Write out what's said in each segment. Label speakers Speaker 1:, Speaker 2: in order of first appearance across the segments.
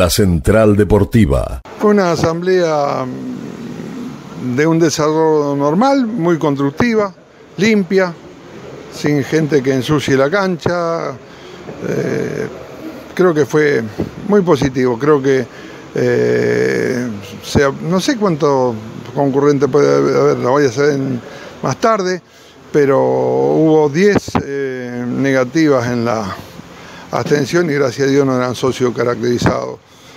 Speaker 1: La Central Deportiva.
Speaker 2: Fue una asamblea de un desarrollo normal, muy constructiva, limpia, sin gente que ensucie la cancha. Creo que fue muy positivo. Creo que no sé cuánto concurrente puede haber, lo voy a saber más tarde, pero hubo 10 negativas en la abstención y gracias a Dios no eran socios caracterizados.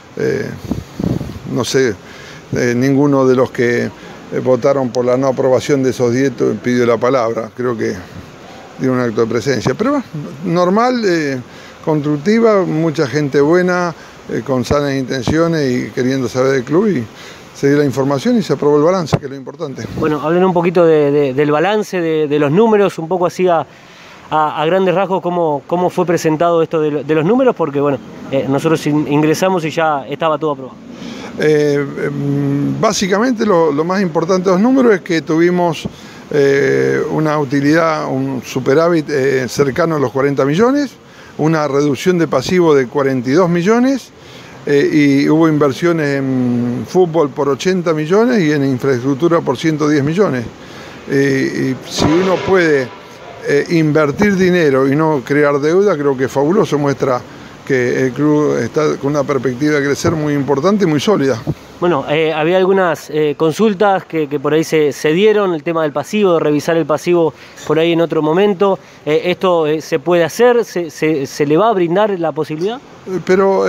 Speaker 2: No sé, ninguno de los que votaron por la no aprobación de esos 10 pidió la palabra. Creo que dio un acto de presencia, pero normal, constructiva, mucha gente buena, con sanas intenciones y queriendo saber del club, y se dio la información y se aprobó el balance, que es lo importante.
Speaker 3: Bueno, hablen un poquito del balance, de los números, un poco así a grandes rasgos cómo fue presentado esto de los números, porque bueno, nosotros ingresamos y ya estaba todo aprobado.
Speaker 2: Básicamente lo más importante de los números es que tuvimos una utilidad, un superávit cercano a los 40 millones, una reducción de pasivo de 42 millones, y hubo inversiones en fútbol por 80 millones y en infraestructura por 110 millones. Y si uno puede invertir dinero y no crear deuda, creo que es fabuloso, muestra que el club está con una perspectiva de crecer muy importante y muy sólida.
Speaker 3: Bueno, había algunas consultas que por ahí se dieron, el tema del pasivo, de revisar el pasivo por ahí en otro momento. ¿Esto se puede hacer? ¿Se le va a brindar la posibilidad?
Speaker 2: Pero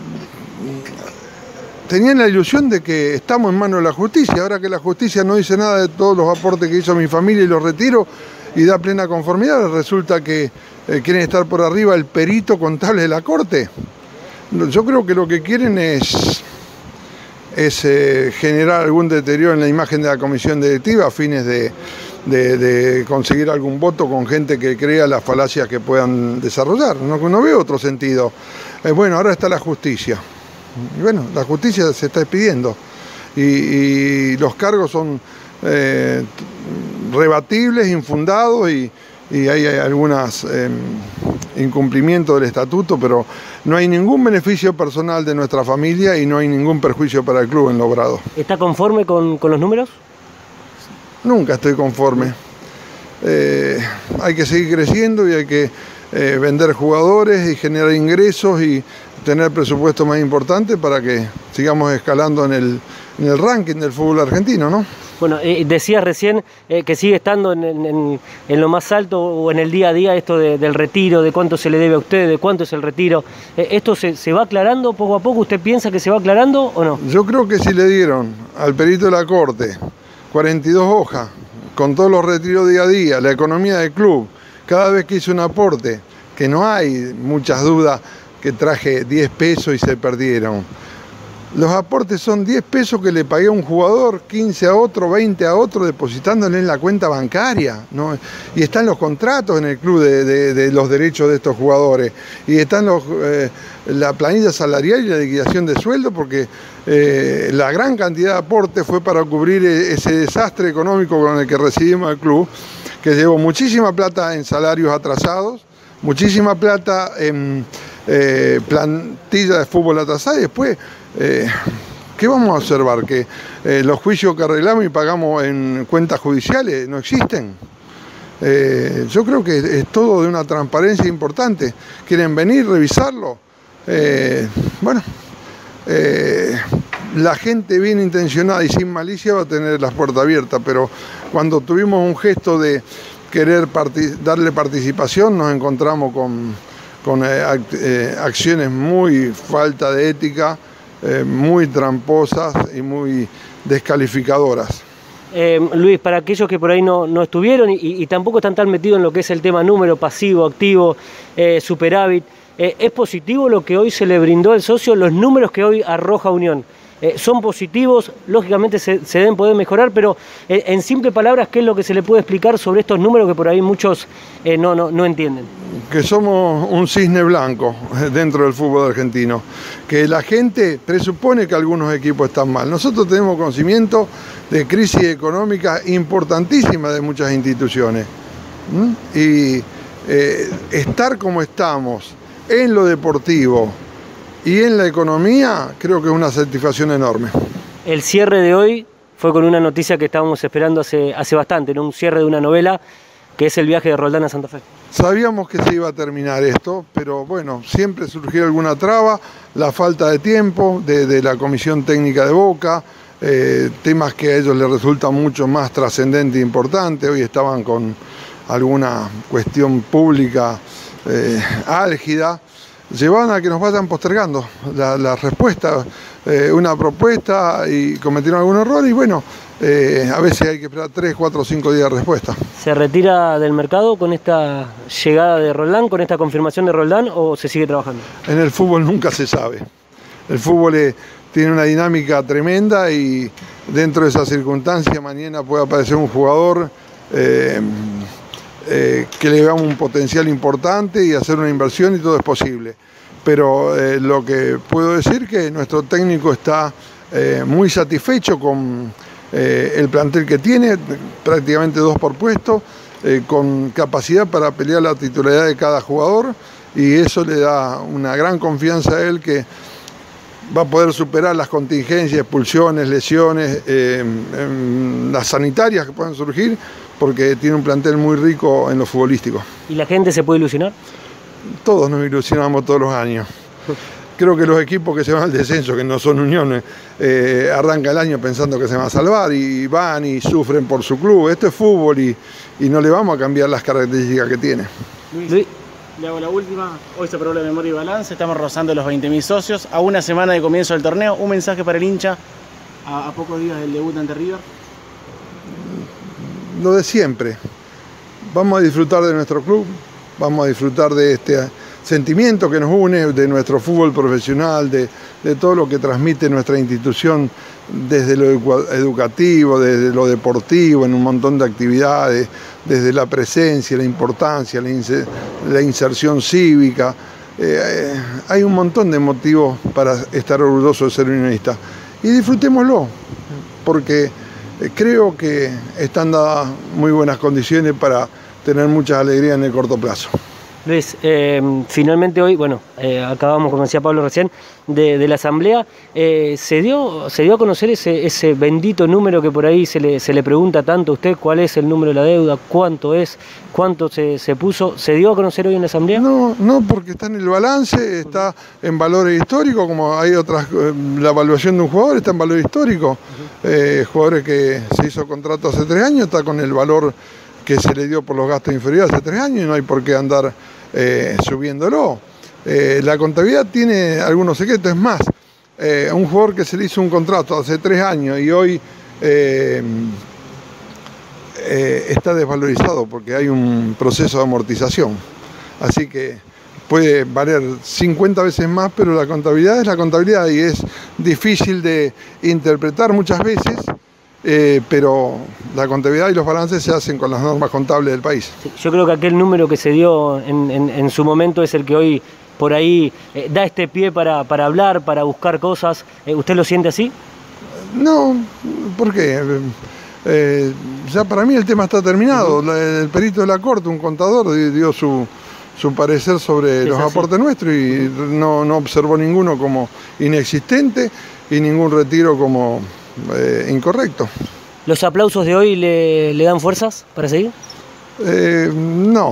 Speaker 2: tenían la ilusión de que estamos en manos de la justicia. Ahora que la justicia no dice nada de todos los aportes que hizo mi familia y los retiro y da plena conformidad, resulta que quieren estar por arriba el perito contable de la Corte. Yo creo que lo que quieren es generar algún deterioro en la imagen de la comisión directiva a fines de conseguir algún voto con gente que crea las falacias que puedan desarrollar. No veo otro sentido. Bueno, ahora está la justicia. Y bueno, la justicia se está expidiendo y los cargos son rebatibles, infundados y hay algunos incumplimientos del estatuto, pero no hay ningún beneficio personal de nuestra familia y no hay ningún perjuicio para el club en logrado.
Speaker 3: ¿Está conforme con los números?
Speaker 2: Nunca estoy conforme. Hay que seguir creciendo y hay que vender jugadores y generar ingresos y tener presupuesto más importante para que sigamos escalando en el ranking del fútbol argentino, ¿no?
Speaker 3: Bueno, decías recién que sigue estando en lo más alto o en el día a día esto del retiro, de cuánto se le debe a usted, de cuánto es el retiro. ¿Esto se va aclarando poco a poco? ¿Usted piensa que se va aclarando o no?
Speaker 2: Yo creo que si le dieron al perito de la Corte 42 hojas, con todos los retiros día a día, la economía del club, cada vez que hizo un aporte, que no hay muchas dudas que traje 10 pesos y se perdieron. Los aportes son 10 pesos que le pagué a un jugador, 15 a otro, 20 a otro, depositándole en la cuenta bancaria, ¿no? Y están los contratos en el club de los derechos de estos jugadores. Y están la planilla salarial y la liquidación de sueldo, porque la gran cantidad de aportes fue para cubrir ese desastre económico con el que recibimos al club, que llevó muchísima plata en salarios atrasados, muchísima plata en plantilla de fútbol atrasada y después... ¿qué vamos a observar? ¿Que los juicios que arreglamos y pagamos en cuentas judiciales no existen? Yo creo que es todo de una transparencia importante. ¿Quieren venir, revisarlo? La gente bien intencionada y sin malicia va a tener las puertas abiertas, pero cuando tuvimos un gesto de querer darle participación, nos encontramos con acciones muy falta de ética, muy tramposas y muy descalificadoras.
Speaker 3: Luis, para aquellos que por ahí no estuvieron y tampoco están tan metidos en lo que es el tema número, pasivo, activo, superávit, ¿es positivo lo que hoy se le brindó al socio, los números que hoy arroja Unión? Son positivos, lógicamente se deben poder mejorar, pero en simples palabras, ¿qué es lo que se le puede explicar sobre estos números que por ahí muchos no entienden?
Speaker 2: Que somos un cisne blanco dentro del fútbol argentino, que la gente presupone que algunos equipos están mal. Nosotros tenemos conocimiento de crisis económica importantísima de muchas instituciones. Y estar como estamos en lo deportivo, y en la economía creo que es una satisfacción enorme.
Speaker 3: El cierre de hoy fue con una noticia que estábamos esperando hace bastante, ¿no? Un cierre de una novela, que es el viaje de Roldán a Santa Fe.
Speaker 2: Sabíamos que se iba a terminar esto, pero bueno, siempre surgió alguna traba, la falta de tiempo de la Comisión Técnica de Boca, temas que a ellos les resultan mucho más trascendentes e importantes. Hoy estaban con alguna cuestión pública álgida, llevaban a que nos vayan postergando la respuesta, una propuesta, y cometieron algún error, y bueno, a veces hay que esperar 3, 4 o 5 días de respuesta.
Speaker 3: ¿Se retira del mercado con esta llegada de Roldán, con esta confirmación de Roldán, o se sigue trabajando?
Speaker 2: En el fútbol nunca se sabe. El fútbol tiene una dinámica tremenda, y dentro de esas circunstancias mañana puede aparecer un jugador que le veamos un potencial importante y hacer una inversión, y todo es posible. Pero lo que puedo decir es que nuestro técnico está muy satisfecho con el plantel que tiene, prácticamente 2 por puesto, con capacidad para pelear la titularidad de cada jugador, y eso le da una gran confianza a él, que va a poder superar las contingencias, expulsiones, lesiones, las sanitarias que puedan surgir, porque tiene un plantel muy rico en lo futbolístico.
Speaker 3: ¿Y la gente se puede ilusionar?
Speaker 2: Todos nos ilusionamos todos los años. Creo que los equipos que se van al descenso, que no son Uniones, arranca el año pensando que se van a salvar, y van y sufren por su club. Esto es fútbol, y no le vamos a cambiar las características que tiene.
Speaker 4: Luis, le hago la última. Hoy se aprobó la memoria y balance, estamos rozando los 20.000 socios. A una semana de comienzo del torneo, un mensaje para el hincha a pocos días del debut ante River.
Speaker 2: Lo de siempre. Vamos a disfrutar de nuestro club, vamos a disfrutar de este sentimiento que nos une, de nuestro fútbol profesional, de todo lo que transmite nuestra institución, desde lo educativo, desde lo deportivo, en un montón de actividades, desde la presencia, la importancia, la inserción cívica. Hay un montón de motivos para estar orgulloso de ser unionista. Y disfrutémoslo, porque creo que están dadas muy buenas condiciones para tener muchas alegrías en el corto plazo.
Speaker 3: Luis, finalmente hoy, bueno, acabamos, como decía Pablo recién, de la asamblea. ¿Se dio a conocer ese bendito número que por ahí se le pregunta tanto a usted? ¿Cuál es el número de la deuda? ¿Cuánto es? ¿Cuánto se puso? ¿Se dio a conocer hoy en la asamblea?
Speaker 2: No, porque está en el balance, está en valores históricos, como hay otras. La evaluación de un jugador está en valor histórico. Jugadores que se hizo contrato hace 3 años, está con el valor que se le dio por los gastos inferiores hace 3 años, y no hay por qué andar subiéndolo. La contabilidad tiene algunos secretos. Es más, un jugador que se le hizo un contrato hace 3 años y hoy está desvalorizado porque hay un proceso de amortización. Así que puede valer 50 veces más, pero la contabilidad es la contabilidad, y es difícil de interpretar muchas veces. Pero la contabilidad y los balances se hacen con las normas contables del país.
Speaker 3: Sí, yo creo que aquel número que se dio en su momento es el que hoy por ahí da este pie para hablar, para buscar cosas. ¿Usted lo siente así?
Speaker 2: No, ¿por qué? Ya para mí el tema está terminado. El perito de la Corte, un contador, dio su parecer sobre los aportes nuestros, y no observó ninguno como inexistente y ningún retiro como incorrecto.
Speaker 3: ¿Los aplausos de hoy le dan fuerzas para seguir?
Speaker 2: No.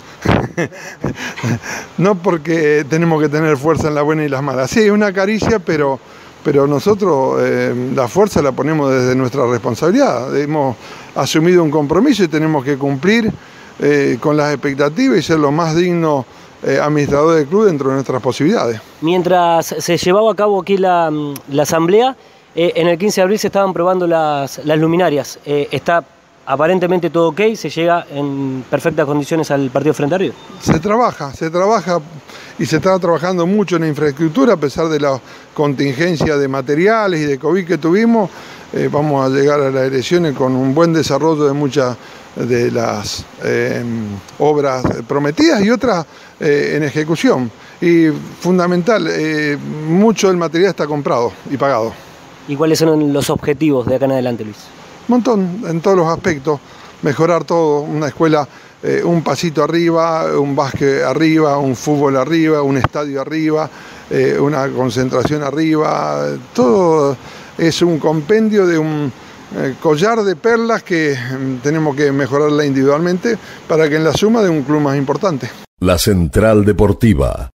Speaker 2: No, porque tenemos que tener fuerza en las buenas y las malas. Sí, es una caricia, pero nosotros la fuerza la ponemos desde nuestra responsabilidad. Hemos asumido un compromiso y tenemos que cumplir con las expectativas y ser lo más digno administrador del club dentro de nuestras posibilidades.
Speaker 3: Mientras se llevaba a cabo aquí la asamblea, en el 15 de abril se estaban probando las luminarias. ¿Está aparentemente todo ok? ¿Se llega en perfectas condiciones al partido frente a River? Se trabaja
Speaker 2: y se está trabajando mucho en la infraestructura, a pesar de la contingencia de materiales y de COVID que tuvimos. Vamos a llegar a las elecciones con un buen desarrollo de muchas de las obras prometidas y otras en ejecución. Y fundamental, mucho del material está comprado y pagado.
Speaker 3: ¿Y cuáles son los objetivos de acá en adelante, Luis?
Speaker 2: Un montón, en todos los aspectos, mejorar todo, una escuela un pasito arriba, un básquet arriba, un fútbol arriba, un estadio arriba, una concentración arriba. Todo es un compendio de un collar de perlas que tenemos que mejorarla individualmente para que en la suma de un club más importante.
Speaker 1: La Central Deportiva.